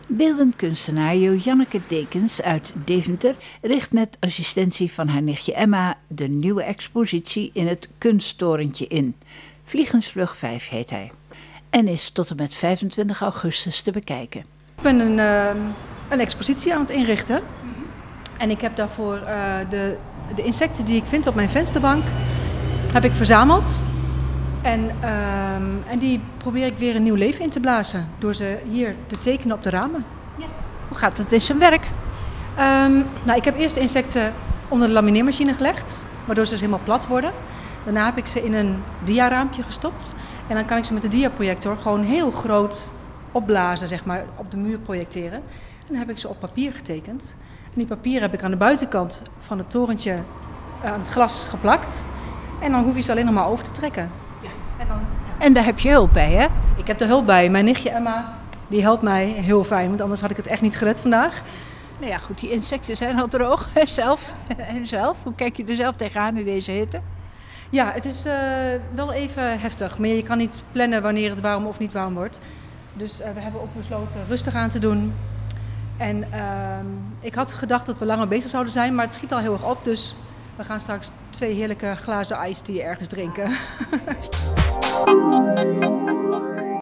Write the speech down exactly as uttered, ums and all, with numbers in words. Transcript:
Beeldend kunstenaar Joanneke Dekens uit Deventer richt met assistentie van haar nichtje Emma de nieuwe expositie in het Kunsttorentje in. Vliegensvlug vijf heet hij en is tot en met vijfentwintig augustus te bekijken. Ik ben een, uh, een expositie aan het inrichten en ik heb daarvoor uh, de, de insecten die ik vind op mijn vensterbank heb ik verzameld. En, uh, en die probeer ik weer een nieuw leven in te blazen door ze hier te tekenen op de ramen. Ja. Hoe gaat het in zijn werk? Um, nou, ik heb eerst de insecten onder de lamineermachine gelegd, waardoor ze dus helemaal plat worden. Daarna heb ik ze in een diaraampje gestopt. En dan kan ik ze met de diaprojector gewoon heel groot opblazen, zeg maar, op de muur projecteren. En dan heb ik ze op papier getekend. En die papier heb ik aan de buitenkant van het torentje uh, aan het glas geplakt. En dan hoef je ze alleen nog maar over te trekken. Ja. En, dan, ja. en daar heb je hulp bij, hè? Ik heb er hulp bij. Mijn nichtje Emma, die helpt mij heel fijn, want anders had ik het echt niet gered vandaag. Nou ja, goed, die insecten zijn al droog, zelf. En zelf, hoe kijk je er zelf tegenaan in deze hitte? Ja, het is uh, wel even heftig, maar je kan niet plannen wanneer het warm of niet warm wordt. Dus uh, we hebben ook besloten rustig aan te doen. En uh, ik had gedacht dat we langer bezig zouden zijn, maar het schiet al heel erg op. Dus we gaan straks twee heerlijke glazen ijs die ergens drinken.